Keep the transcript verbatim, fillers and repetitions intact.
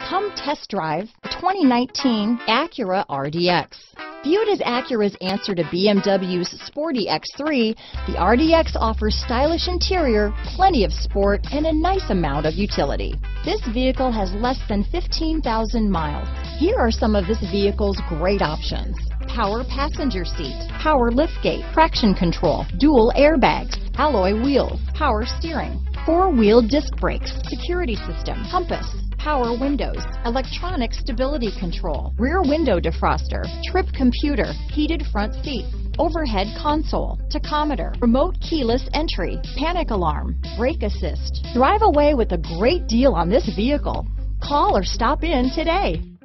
Come test drive the twenty nineteen Acura R D X. Viewed as Acura's answer to B M W's sporty X three, the R D X offers stylish interior, plenty of sport, and a nice amount of utility. This vehicle has less than fifteen thousand miles. Here are some of this vehicle's great options: power passenger seat, power liftgate, traction control, dual airbags, alloy wheels, power steering, four-wheel disc brakes, security system, compass, power windows, electronic stability control, rear window defroster, trip computer, heated front seats, overhead console, tachometer, remote keyless entry, panic alarm, brake assist. Drive away with a great deal on this vehicle. Call or stop in today.